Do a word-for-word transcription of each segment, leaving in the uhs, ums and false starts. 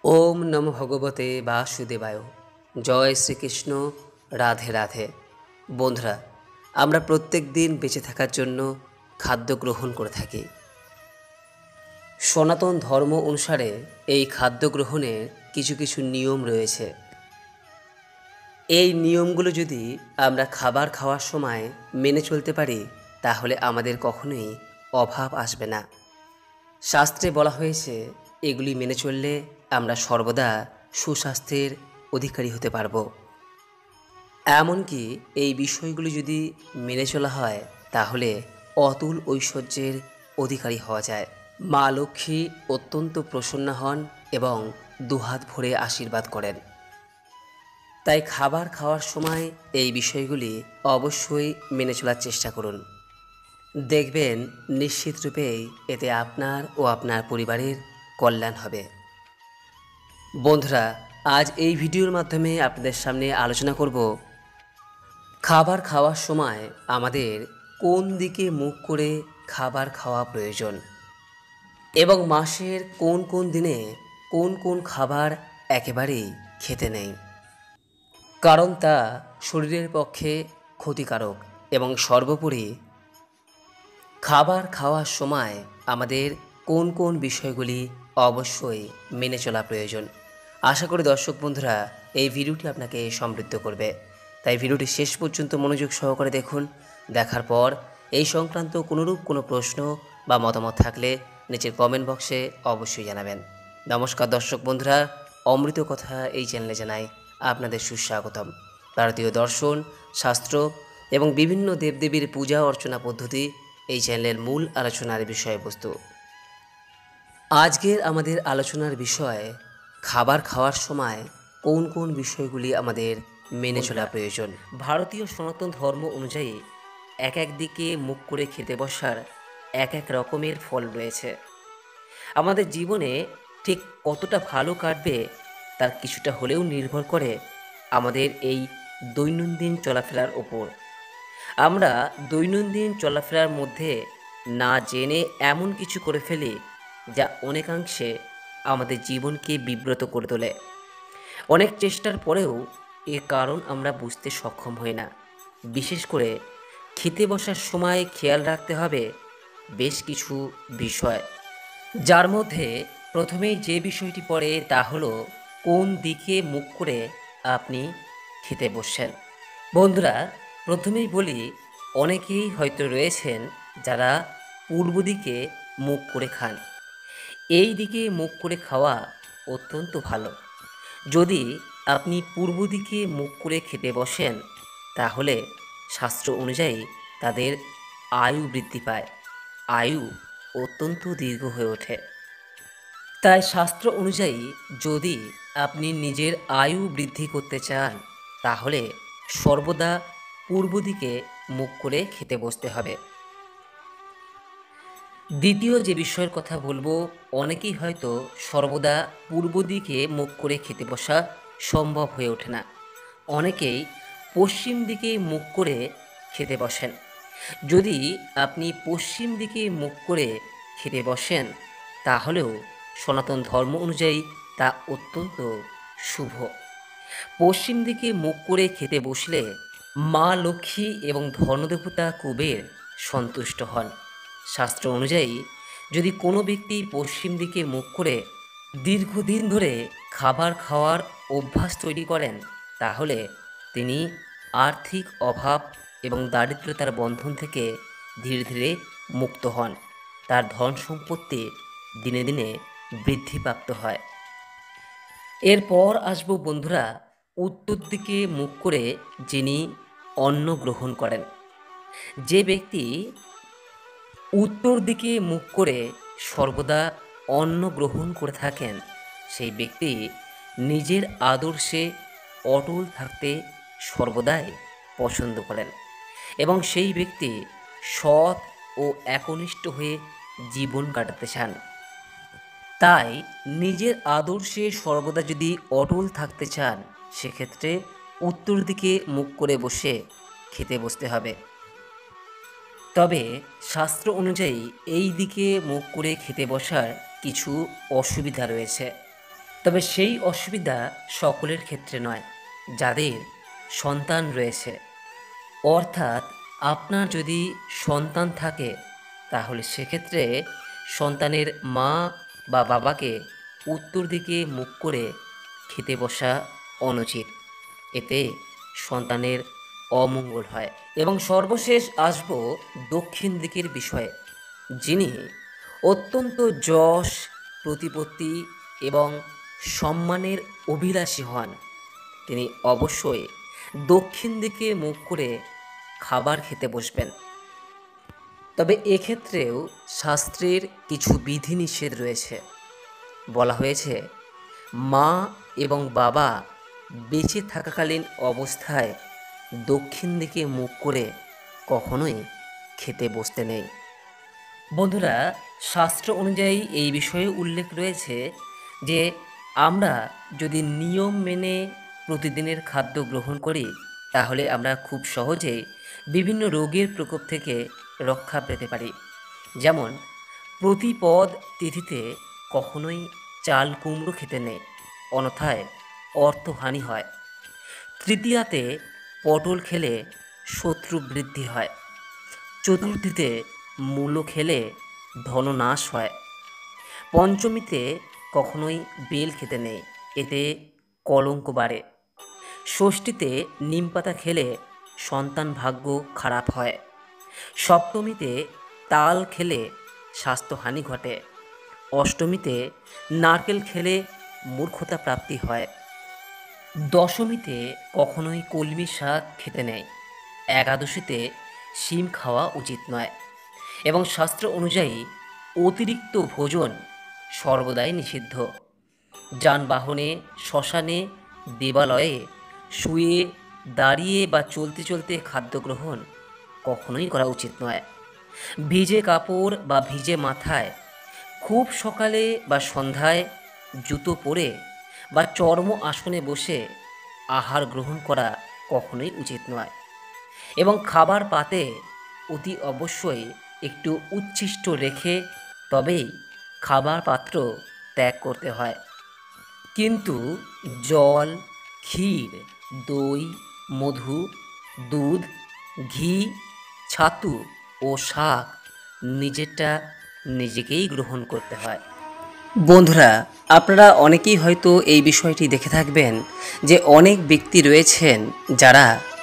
ওম নমো ভগবতে বাসুদেবায়। জয় শ্রীকৃষ্ণ। রাধে রাধে। বন্ধুরা, আমরা প্রত্যেক দিন বেঁচে থাকার জন্য খাদ্য গ্রহণ করে থাকি। সনাতন ধর্ম অনুসারে এই খাদ্য গ্রহণের কিছু কিছু নিয়ম রয়েছে। এই নিয়মগুলো যদি আমরা খাবার খাওয়ার সময় মেনে চলতে পারি, তাহলে আমাদের কখনোই অভাব আসবে না। শাস্ত্রে বলা হয়েছে, এগুলি মেনে চললে আমরা সর্বদা সুস্বাস্থ্যের অধিকারী হতে পারব। এমনকি এই বিষয়গুলি যদি মেনে চলা হয়, তাহলে অতুল ঐশ্বর্যের অধিকারী হওয়া যায়। মা লক্ষ্মী অত্যন্ত প্রসন্ন হন এবং দুহাত ভরে আশীর্বাদ করেন। তাই খাবার খাওয়ার সময় এই বিষয়গুলি অবশ্যই মেনে চলার চেষ্টা করুন। দেখবেন নিশ্চিত রূপেই এতে আপনার ও আপনার পরিবারের কল্যাণ হবে। বন্ধুরা, আজ এই ভিডিওর মাধ্যমে আপনাদের সামনে আলোচনা করব খাবার খাওয়ার সময় আমাদের কোন দিকে মুখ করে খাবার খাওয়া প্রয়োজন এবং মাসের কোন কোন দিনে কোন কোন খাবার একেবারেই খেতে নেই, কারণ তা শরীরের পক্ষে ক্ষতিকারক। এবং সর্বোপরি খাবার খাওয়ার সময় আমাদের কোন কোন বিষয়গুলি অবশ্যই মেনে চলা প্রয়োজন। আশা করি দর্শক বন্ধুরা এই ভিডিওটি আপনাকে সমৃদ্ধ করবে। তাই ভিডিওটি শেষ পর্যন্ত মনোযোগ সহকারে দেখুন। দেখার পর এই সংক্রান্ত কোনোরূপ কোনো প্রশ্ন বা মতামত থাকলে নিচের কমেন্ট বক্সে অবশ্যই জানাবেন। নমস্কার দর্শক বন্ধুরা, অমৃত কথা এই চ্যানেলে জানাই আপনাদের সুস্বাগতম। ভারতীয় দর্শন, শাস্ত্র এবং বিভিন্ন দেবদেবীর পূজা অর্চনা পদ্ধতি এই চ্যানেলের মূল আলোচনার বিষয়বস্তু। আজকের আমাদের আলোচনার বিষয় খাবার খাওয়ার সময় কোন কোন বিষয়গুলি আমাদের মেনে চলা প্রয়োজন। ভারতীয় সনাতন ধর্ম অনুযায়ী এক এক দিকে মুখ করে খেতে বসার এক এক রকমের ফল রয়েছে। আমাদের জীবনে ঠিক কতটা ভালো কাটবে তার কিছুটা হলেও নির্ভর করে আমাদের এই দৈনন্দিন চলাফেরার ওপর। আমরা দৈনন্দিন চলাফেরার মধ্যে না জেনে এমন কিছু করে ফেলি যা অনেকাংশে আমাদের জীবনকে বিব্রত করে তোলে। অনেক চেষ্টার পরেও এর কারণ আমরা বুঝতে সক্ষম হই না। বিশেষ করে খেতে বসার সময় খেয়াল রাখতে হবে বেশ কিছু বিষয়, যার মধ্যে প্রথমেই যে বিষয়টি পড়ে তা হলো কোন দিকে মুখ করে আপনি খেতে বসছেন। বন্ধুরা, প্রথমেই বলি, অনেকেই হয়তো রয়েছেন যারা পূর্ব দিকে মুখ করে খান। এই দিকে মুখ করে খাওয়া অত্যন্ত ভালো। যদি আপনি পূর্ব দিকে মুখ করে খেতে বসেন, তাহলে শাস্ত্র অনুযায়ী তাদের আয়ু বৃদ্ধি পায়, আয়ু অত্যন্ত দীর্ঘ হয়ে ওঠে। তাই শাস্ত্র অনুযায়ী যদি আপনি নিজের আয়ু বৃদ্ধি করতে চান, তাহলে সর্বদা পূর্ব দিকে মুখ করে খেতে বসতে হবে। দ্বিতীয় যে বিষয়ের কথা বলবো, অনেকেই হয়তো সর্বদা পূর্ব দিকে মুখ করে খেতে বসা সম্ভব হয়ে ওঠে না। অনেকেই পশ্চিম দিকে মুখ করে খেতে বসেন। যদি আপনি পশ্চিম দিকে মুখ করে খেতে বসেন, তাহলেও সনাতন ধর্ম অনুযায়ী তা অত্যন্ত শুভ। পশ্চিম দিকে মুখ করে খেতে বসলে মা লক্ষ্মী এবং ধনদেবতা কুবের সন্তুষ্ট হন। শাস্ত্র অনুযায়ী যদি কোনো ব্যক্তি পশ্চিম দিকে মুখ করে দীর্ঘদিন ধরে খাবার খাওয়ার অভ্যাস তৈরি করেন, তাহলে তিনি আর্থিক অভাব এবং দারিদ্রতার বন্ধন থেকে ধীরে ধীরে মুক্ত হন। তার ধন সম্পত্তি দিনে দিনে বৃদ্ধিপ্রাপ্ত হয়। এরপর আসবো বন্ধুরা, উত্তর দিকে মুখ করে যিনি অন্ন গ্রহণ করেন। যে ব্যক্তি উত্তর দিকে মুখ করে সর্বদা অন্ন গ্রহণ করে থাকেন, সেই ব্যক্তি নিজের আদর্শে অটল থাকতে সর্বদাই পছন্দ করেন এবং সেই ব্যক্তি সৎ ও একনিষ্ঠ হয়ে জীবন কাটাতে চান। তাই নিজের আদর্শে সর্বদা যদি অটল থাকতে চান, সেক্ষেত্রে উত্তর দিকে মুখ করে বসে খেতে বসতে হবে। তবে শাস্ত্র অনুযায়ী এই দিকে মুখ করে খেতে বসার কিছু অসুবিধা রয়েছে। তবে সেই অসুবিধা সকলের ক্ষেত্রে নয় যাদের সন্তান রয়েছে। অর্থাৎ আপনার যদি সন্তান থাকে তাহলে সেক্ষেত্রে সন্তানের মা বা বাবাকে উত্তর দিকে মুখ করে খেতে বসা অনুচিত। এতে সন্তানের অমঙ্গল হয়। এবং সর্বশেষ আসব দক্ষিণ দিকের বিষয়ে। যিনি অত্যন্ত যশ, প্রতিপত্তি এবং সম্মানের অভিলাষী হন তিনি অবশ্যই দক্ষিণ দিকে মুখ করে খাবার খেতে বসবেন। তবে এক্ষেত্রেও শাস্ত্রের কিছু বিধিনিষেধ রয়েছে। বলা হয়েছে মা এবং বাবা বেঁচে থাকাকালীন অবস্থায় দক্ষিণ দিকে মুখ করে কখনোই খেতে বসতে নেই। বন্ধুরা, শাস্ত্র অনুযায়ী এই বিষয়ে উল্লেখ রয়েছে যে আমরা যদি নিয়ম মেনে প্রতিদিনের খাদ্য গ্রহণ করি তাহলে আমরা খুব সহজেই বিভিন্ন রোগের প্রকোপ থেকে রক্ষা পেতে পারি। যেমন প্রতিপদ তিথিতে কখনোই চাল কুমড়ো খেতে নেই, অন্যথায় অর্থহানি হয়। তৃতীয়াতে পটল খেলে শত্রু বৃদ্ধি হয়। চতুর্থীতে মূলো খেলে ধননাশ হয়। পঞ্চমীতে কখনোই বেল খেতে নেই, এতে কলঙ্ক বাড়ে। ষষ্ঠীতে নিম পাতা খেলে সন্তান ভাগ্য খারাপ হয়। সপ্তমীতে তাল খেলে স্বাস্থ্যহানি ঘটে। অষ্টমীতে নারকেল খেলে মূর্খতা প্রাপ্তি হয়। দশমীতে কখনোই কলমি শাক খেতে নেই। একাদশীতে শিম খাওয়া উচিত নয়। এবং শাস্ত্র অনুযায়ী অতিরিক্ত ভোজন সর্বদাই নিষিদ্ধ। যানবাহনে, শ্মশানে, দেবালয়ে শুয়ে, দাঁড়িয়ে বা চলতে চলতে খাদ্য গ্রহণ কখনোই করা উচিত নয়। ভিজে কাপড় বা ভিজে মাথায় খুব সকালে বা সন্ধ্যায় জুতো পরে বা চর্ম আসনে বসে আহার গ্রহণ করা কখনোই উচিত নয়। এবং খাবার পাতে অতি অবশ্যই একটু উচ্ছিষ্ট রেখে তবেই খাবার পাত্র ত্যাগ করতে হয়। কিন্তু জল, ক্ষীর, দই, মধু, দুধ, ঘি, ছাতু ও শাক নিজেরটা নিজেকেই গ্রহণ করতে হয়। বন্ধুরা, আপনারা অনেকেই হয়তো এই বিষয়টি দেখে থাকবেন যে অনেক ব্যক্তি রয়েছেন যারা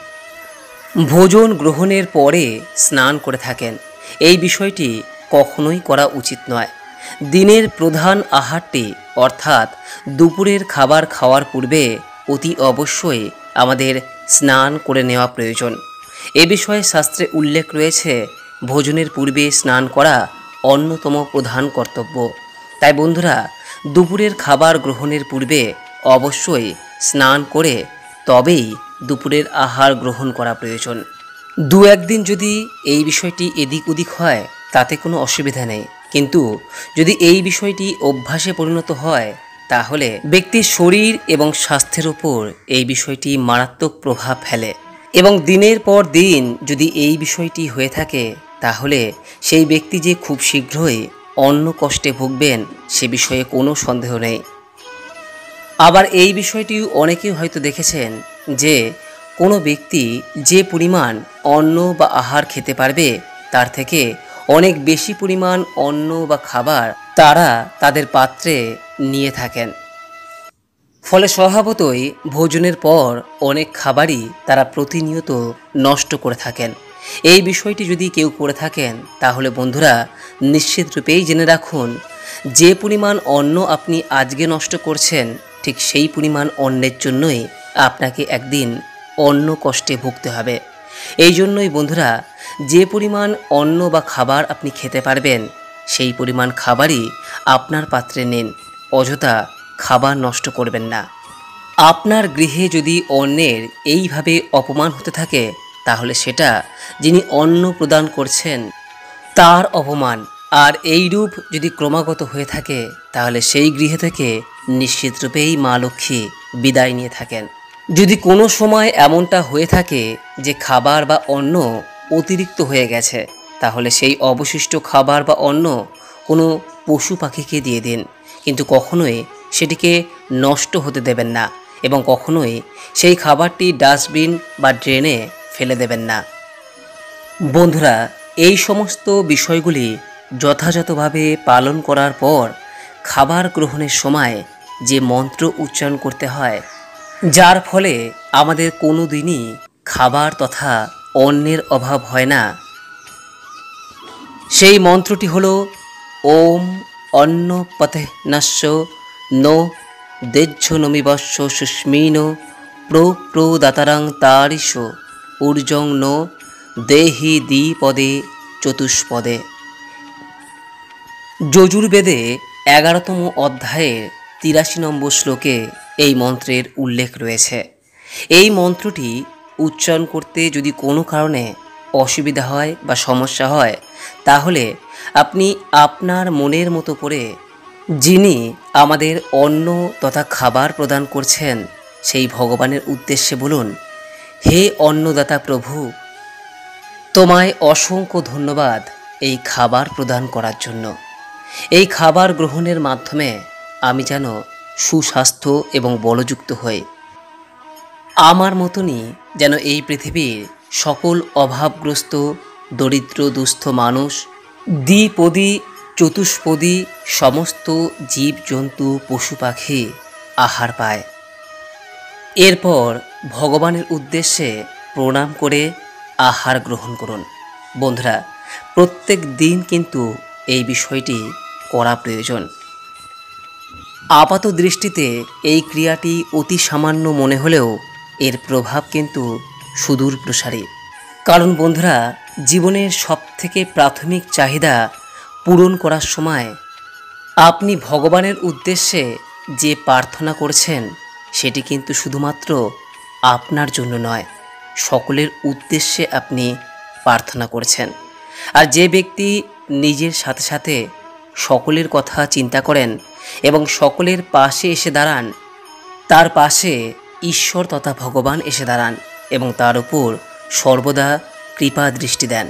ভোজন গ্রহণের পরে স্নান করে থাকেন। এই বিষয়টি কখনোই করা উচিত নয়। দিনের প্রধান আহারটি অর্থাৎ দুপুরের খাবার খাওয়ার পূর্বে অতি অবশ্যই আমাদের স্নান করে নেওয়া প্রয়োজন। এ বিষয়ে শাস্ত্রে উল্লেখ রয়েছে ভোজনের পূর্বে স্নান করা অন্যতম প্রধান কর্তব্য। তাই বন্ধুরা, দুপুরের খাবার গ্রহণের পূর্বে অবশ্যই স্নান করে তবেই দুপুরের আহার গ্রহণ করা প্রয়োজন। দু একদিন যদি এই বিষয়টি এদিক ওদিক হয় তাতে কোনো অসুবিধা নেই, কিন্তু যদি এই বিষয়টি অভ্যাসে পরিণত হয় তাহলে ব্যক্তির শরীর এবং স্বাস্থ্যের উপর এই বিষয়টি মারাত্মক প্রভাব ফেলে। এবং দিনের পর দিন যদি এই বিষয়টি হয়ে থাকে তাহলে সেই ব্যক্তি যে খুব শীঘ্রই অন্ন কষ্টে ভুগবেন সে বিষয়ে কোনো সন্দেহ নেই। আবার এই বিষয়টি অনেকেই হয়তো দেখেছেন যে কোনো ব্যক্তি যে পরিমাণ অন্ন বা আহার খেতে পারবে তার থেকে অনেক বেশি পরিমাণ অন্ন বা খাবার তারা তাদের পাত্রে নিয়ে থাকেন। ফলে স্বভাবতই ভোজনের পর অনেক খাবারই তারা প্রতিনিয়ত নষ্ট করে থাকেন। এই বিষয়টি যদি কেউ করে থাকেন তাহলে বন্ধুরা নিশ্চিত রূপেই জেনে রাখুন যে পরিমাণ অন্ন আপনি আজকে নষ্ট করছেন ঠিক সেই পরিমাণ অন্নের জন্যই আপনাকে একদিন অন্ন কষ্টে ভুগতে হবে। এই জন্যই বন্ধুরা যে পরিমাণ অন্ন বা খাবার আপনি খেতে পারবেন সেই পরিমাণ খাবারই আপনার পাত্রে নিন, অযথা খাবার নষ্ট করবেন না। আপনার গৃহে যদি অন্নের এইভাবে অপমান হতে থাকে তাহলে সেটা যিনি অন্ন প্রদান করছেন তার অপমান। আর এই রূপ যদি ক্রমাগত হয়ে থাকে তাহলে সেই গৃহে থেকে নিশ্চিত রূপেই মা লক্ষ্মী বিদায় নিয়ে থাকেন। যদি কোনো সময় এমনটা হয়ে থাকে যে খাবার বা অন্ন অতিরিক্ত হয়ে গেছে তাহলে সেই অবশিষ্ট খাবার বা অন্ন কোনো পশু পাখিকে দিয়ে দিন, কিন্তু কখনোই সেটিকে নষ্ট হতে দেবেন না এবং কখনোই সেই খাবারটি ডাস্টবিন বা ড্রেনে ফেলে দেবেন না। বন্ধুরা, এই সমস্ত বিষয়গুলি যথাযথভাবে পালন করার পর খাবার গ্রহণের সময় যে মন্ত্র উচ্চারণ করতে হয়, যার ফলে আমাদের কোনো দিনই খাবার তথা অন্নের অভাব হয় না, সেই মন্ত্রটি হলো ওম অন্ন পথে নস্য নো দেজ্জ নমিবস্য সুস্মিন প্র প্রদাতারাং তারিশ ঊর্জং নো দেহি দ্বিপদে চতুষ্পদে। যজুর্বেদে এগারোতম অধ্যায়ের তিরাশি নম্বর শ্লোকে এই মন্ত্রের উল্লেখ রয়েছে। এই মন্ত্রটি উচ্চারণ করতে যদি কোনো কারণে অসুবিধা হয় বা সমস্যা হয়, তাহলে আপনি আপনার মনের মতো করে যিনি আমাদের অন্ন তথা খাবার প্রদান করছেন সেই ভগবানের উদ্দেশ্যে বলুন, হে অন্নদাতা প্রভু, তোমায় অসংখ্য ধন্যবাদ এই খাবার প্রদান করার জন্য। এই খাবার গ্রহণের মাধ্যমে আমি যেন সুস্বাস্থ্য এবং বলযুক্ত হই। আমার মতনই যেন এই পৃথিবীর সকল অভাবগ্রস্ত দরিদ্র দুস্থ মানুষ, দ্বিপদী চতুষ্পদী সমস্ত জীবজন্তু পশু পাখি আহার পায়। এরপর ভগবানের উদ্দেশ্যে প্রণাম করে আহার গ্রহণ করুন। বন্ধুরা, প্রত্যেক দিন কিন্তু এই বিষয়টি করা প্রয়োজন। আপাত দৃষ্টিতে এই ক্রিয়াটি অতি সামান্য মনে হলেও এর প্রভাব কিন্তু সুদূর প্রসারী। কারণ বন্ধুরা, জীবনের সবথেকে প্রাথমিক চাহিদা পূরণ করার সময় আপনি ভগবানের উদ্দেশ্যে যে প্রার্থনা করছেন সেটি কিন্তু শুধুমাত্র আপনার জন্য নয়, সকলের উদ্দেশ্যে আপনি প্রার্থনা করছেন। আর যে ব্যক্তি নিজের সাথে সাথে সকলের কথা চিন্তা করেন এবং সকলের পাশে এসে দাঁড়ান, তার পাশে ঈশ্বর তথা ভগবান এসে দাঁড়ান এবং তার উপর সর্বদা কৃপা দৃষ্টি দেন।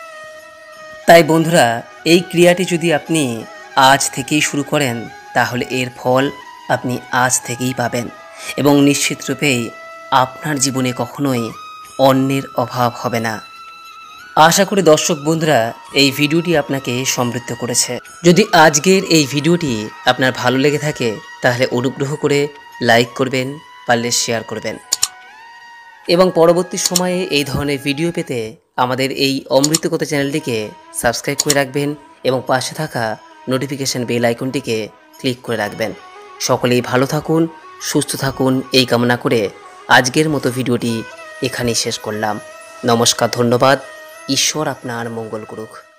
তাই বন্ধুরা, এই ক্রিয়াটি যদি আপনি আজ থেকেই শুরু করেন, তাহলে এর ফল আপনি আজ থেকেই পাবেন এবং নিশ্চিতরূপেই আপনার জীবনে কখনোই অন্নের অভাব হবে না। আশা করি দর্শক বন্ধুরা এই ভিডিওটি আপনাকে সমৃদ্ধ করেছে। যদি আজকের এই ভিডিওটি আপনার ভালো লেগে থাকে তাহলে অনুগ্রহ করে লাইক করবেন, পারলে শেয়ার করবেন এবং পরবর্তী সময়ে এই ধরনের ভিডিও পেতে আমাদের এই অমৃতকথা চ্যানেলটিকে সাবস্ক্রাইব করে রাখবেন এবং পাশে থাকা নোটিফিকেশন বেল আইকনটিকে ক্লিক করে রাখবেন। সকলেই ভালো থাকুন, সুস্থ থাকুন এই কামনা করে আজকের মতো ভিডিওটি এখানেই শেষ করলাম। নমস্কার, ধন্যবাদ। ঈশ্বর আপনার মঙ্গল করুক।